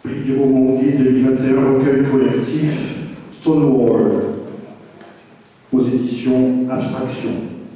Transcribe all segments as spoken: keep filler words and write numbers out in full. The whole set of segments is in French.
Prix du roman guide deux mille vingt et un, recueil collectif Stonewall, aux éditions Abstraction.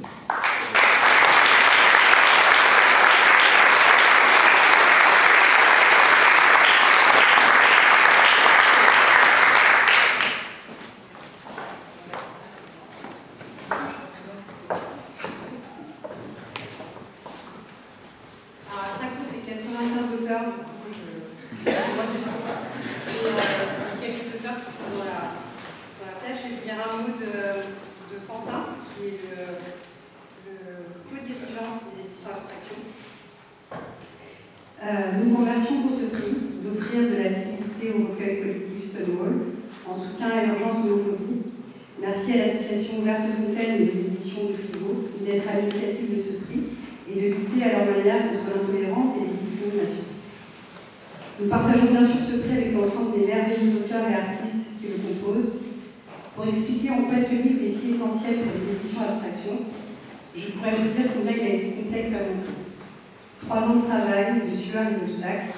Nous partageons bien sûr ce prix avec l'ensemble des merveilleux auteurs et artistes qui le composent. Pour expliquer en quoi ce livre est si essentiel pour les éditions Abstraction, je pourrais vous dire combien il a été complexe à monter. Trois ans de travail, de sueur et d'obstacles.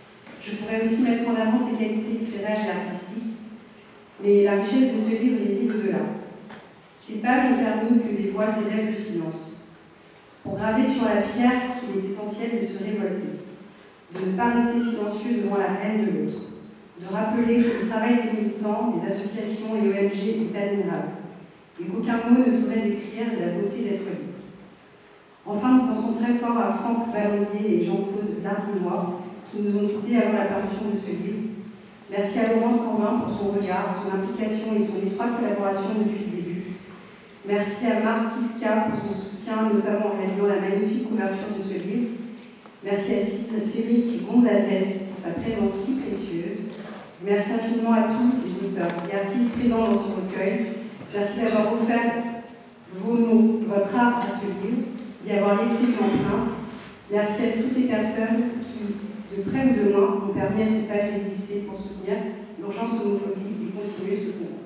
Je pourrais aussi mettre en avant ses qualités littéraires et artistiques, mais la richesse de ce livre réside au-delà. Ces pages ont permis que des voix s'élèvent du silence, pour graver sur la pierre qu'il est essentiel de se révolter, de ne pas rester silencieux devant la haine de l'autre, de rappeler que le travail des militants, des associations et O N G est admirable, et qu'aucun mot ne saurait décrire la beauté d'être libre. Enfin, nous pensons très fort à Franck Ballandier et Jean-Claude Lardinois, qui nous ont quittés avant la parution de ce livre. Merci à Laurence Cambin pour son regard, son implication et son étroite collaboration depuis le début. Merci à Marc Kiska pour son soutien, notamment en réalisant la magnifique couverture de ce livre. Merci à Cédric Gonzalez pour sa présence si précieuse. Merci infiniment à tous les auteurs et artistes présents dans ce recueil. Merci d'avoir offert vos mots, votre art à ce livre, d'y avoir laissé une empreinte. Merci à toutes les personnes qui, de près ou de loin, ont permis à ces pages d'exister pour soutenir l'urgence homophobie et continuer ce combat.